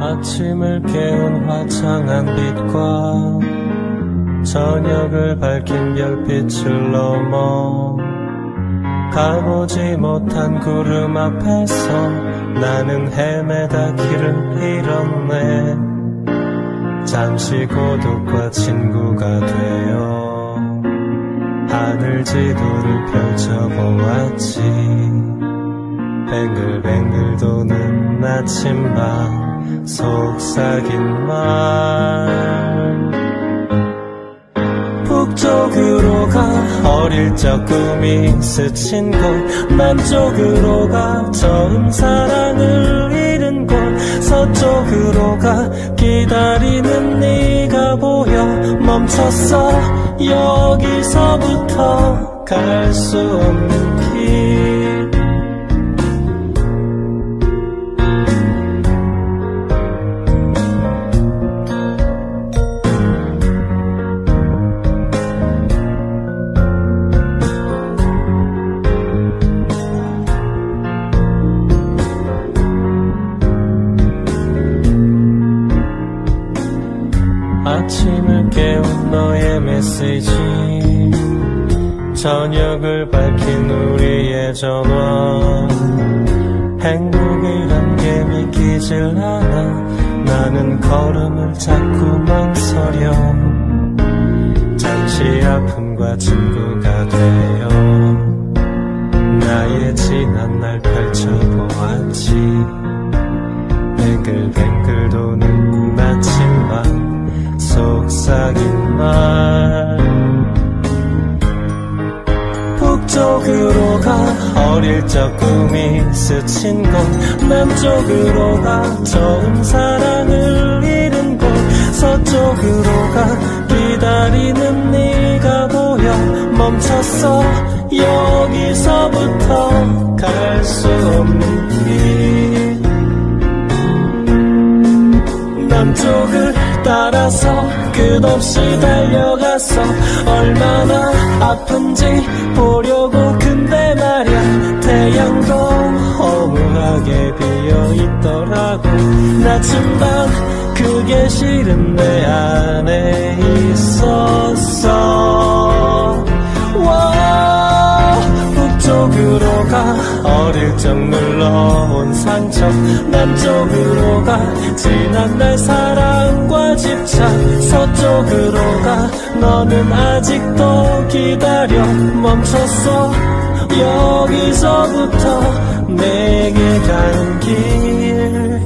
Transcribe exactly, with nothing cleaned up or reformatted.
아침을 깨운 화창한 빛과 저녁을 밝힌 별빛을 넘어 가보지 못한 구름 앞에서 나는 헤매다 길을 잃었네. 잠시 고독과 친구가 되어 하늘 지도를 펼쳐보았지. 뱅글뱅글 도는 나침반 속삭인 말. 북쪽으로 가 어릴 적 꿈이 스친 곳, 남쪽으로 가 처음 사랑을 잃은 곳, 서쪽으로 가 기다리는 네가 보여 멈췄어. 여기서부터 갈 수 없는 길. 아침을 깨운 너의 메시지, 저녁을 밝힌 우리의 전화. 행복이란 게 믿기질 않아. 나는 걸음을 자꾸 망설여. 잠시 아픔과 친구가 되어 나의 지난 날 펼쳐보았지. 뱅글뱅글 도는 나침반 속삭인 말. 북쪽으로 가 어릴 적 꿈이 스친 곳, 남쪽으로 가 처음 사랑을 잃은 곳, 서쪽으로 가 기다리는 네가 보여 멈췄어. 여기서부터 갈 수 없는 길. 남쪽을 따라서 끝없이 달려가서 얼마나 아픈지 보려고. 근데 말야 태양도 허무하게 비어있더라고. 나침반 그게 실은 내 안에 있었어. 와, 북쪽으로 가 어릴 적 눌러온 상처, 남쪽으로 가 지난 날 사랑과 집착, 서쪽으로 가 너는 아직도 기다려 멈췄어. 여기서부터 내게 가는 길.